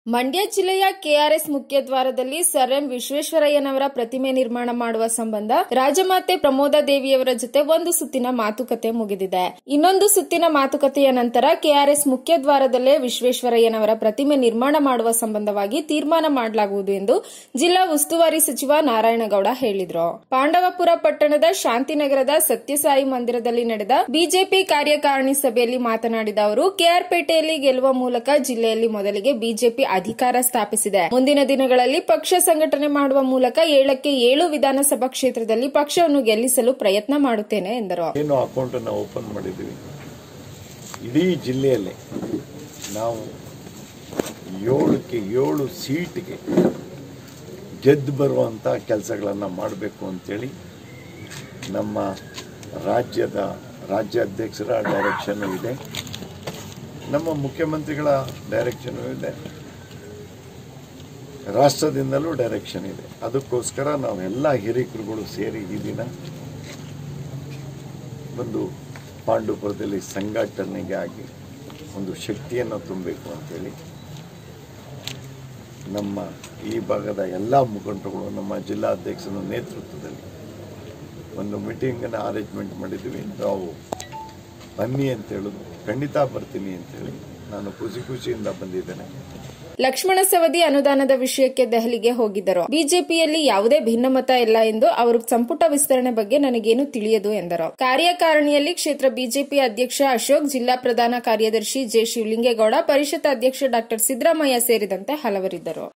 ಮಂಡ್ಯ ಜಿಲ್ಲೆಯ ಕೆಆರ್ಎಸ್ ಮುಖ್ಯದ್ವಾರದಲ್ಲಿ sir M ವಿಶ್ವೇಶ್ವರಯ್ಯನವರ ಪ್ರತಿಮೆ ನಿರ್ಮಾಣ ಮಾಡುವ ಸಂಬಂಧ ರಾಜಮಾತೆ ಪ್ರಮೋದಾದೇವಿಯವರ ಜೊತೆ ಒಂದು ಸುತ್ತಿನ ಮಾತುಕತೆ ಮುಗಿದಿದೆ. ಇನ್ನೊಂದು ಸುತ್ತಿನ ಮಾತುಕತೆಯ ನಂತರ ಕೆಆರ್ಎಸ್ ಮುಖ್ಯದ್ವಾರದಲ್ಲೇ ವಿಶ್ವೇಶ್ವರಯ್ಯನವರ ಪ್ರತಿಮೆ ನಿರ್ಮಾಣ ಮಾಡುವ ಸಂಬಂಧವಾಗಿ ತೀರ್ಮಾನ ಮಾಡಲಾಗುವುದು ಎಂದು ಜಿಲ್ಲಾ ಉಸ್ತುವಾರಿ ಸಚಿವ ನಾರಾಯಣಗೌಡ ಹೇಳಿದರು. ಪಾಂಡವಪುರ ಪಟ್ಟಣದ ಶಾಂತಿನಗರದ ಸತ್ಯಸಾಯಿ ಮಂದಿರದಲ್ಲಿ ನಡೆದ ಬಿಜೆಪಿ ಕಾರ್ಯಕಾರಿಣಿ ಸಭೆಯಲ್ಲಿ ಮಾತನಾಡಿದ ಅವರು, ಕೆಆರ್ಪೇಟೆಯಲ್ಲಿ ಗೆಲ್ಲುವ ಮೂಲಕ ಜಿಲ್ಲೆಯಲ್ಲಿ ಮೊದಲಿಗೆ ಬಿಜೆಪಿ ಅಧಿಕಾರ ಸ್ಥಾಪಿಸಿದೆ. ಮುಂದಿನ ದಿನಗಳಲ್ಲಿ ಪಕ್ಷ ಸಂಘಟನೆ ಮಾಡುವ ಮೂಲಕ 7ಕ್ಕೆ 7 ವಿಧಾನಸಭಾ ಕ್ಷೇತ್ರದಲ್ಲಿ ಪಕ್ಷವನ್ನು ಗೆಲ್ಲಿಸಲು ಪ್ರಯತ್ನ ಮಾಡುತ್ತೇನೆ ಎಂದರು. ಏನು ಅಕೌಂಟ್ ಅನ್ನು ಓಪನ್ ಮಾಡಿದ್ದೀವಿ, ಇಡೀ ಜಿಲ್ಲೆಯಲ್ಲಿ ನಾವು 7ಕ್ಕೆ 7 ಸೀಟ್ಗೆ ಗೆದ್ದು ಬರುವಂತ ಕೆಲಸಗಳನ್ನು ಮಾಡಬೇಕು ಅಂತೇಳಿ ನಮ್ಮ ರಾಜ್ಯಾಧ್ಯಕ್ಷರ ಡೈರೆಕ್ಷನ್ ಇದೆ, ನಮ್ಮ ಮುಖ್ಯಮಂತ್ರಿಗಳ ಡೈರೆಕ್ಷನ್ ಇದೆ, ರಾಷ್ಟ್ರದಿಂದಲೂ ಡೈರೆಕ್ಷನ್ ಇದೆ. ಅದಕ್ಕೋಸ್ಕರ ನಾವೆಲ್ಲ ಹಿರಿಕರುಗಳು ಸೇರಿ ಈ ದಿನ ಒಂದು ಪಾಂಡವಪುರದಲ್ಲಿ ಸಂಘಟನೆಗೆ ಆಗಿ ಒಂದು ಶಕ್ತಿಯನ್ನು ತುಂಬಬೇಕು ಅಂತೇಳಿ ನಮ್ಮ ಈ ಭಾಗದ ಎಲ್ಲ ಮುಖಂಡರುಗಳು ನಮ್ಮ ಜಿಲ್ಲಾಧ್ಯಕ್ಷರ ನೇತೃತ್ವದಲ್ಲಿ ಒಂದು ಮೀಟಿಂಗನ್ನು ಅರೇಂಜ್ಮೆಂಟ್ ಮಾಡಿದ್ದೀವಿ. ನಾವು ಬನ್ನಿ ಅಂತ ಹೇಳೋದು, ಖಂಡಿತ ಬರ್ತೀನಿ ಅಂತೇಳಿ ನಾನು ಖುಷಿಯಿಂದ ಬಂದಿದ್ದೇನೆ. ಲಕ್ಷ್ಮಣ ಸವದಿ ಅನುದಾನದ ವಿಷಯಕ್ಕೆ ದೆಹಲಿಗೆ ಹೋಗಿದ್ದರು. ಬಿಜೆಪಿಯಲ್ಲಿ ಯಾವುದೇ ಭಿನ್ನಮತ ಇಲ್ಲ ಎಂದು ಅವರು ಸಂಪುಟ ವಿಸ್ತರಣೆ ಬಗ್ಗೆ ನನಗೇನು ತಿಳಿಯದು ಎಂದರು. ಕಾರ್ಯಕಾರಿಣಿಯಲ್ಲಿ ಕ್ಷೇತ್ರ ಬಿಜೆಪಿ ಅಧ್ಯಕ್ಷ ಅಶೋಕ್, ಜಿಲ್ಲಾ ಪ್ರಧಾನ ಕಾರ್ಯದರ್ಶಿ ಜೆ. ಶಿವಲಿಂಗೇಗೌಡ, ಪರಿಷತ್ ಅಧ್ಯಕ್ಷ ಡಾ. ಸಿದ್ದರಾಮಯ್ಯ ಸೇರಿದಂತೆ ಹಲವರಿದ್ದರು.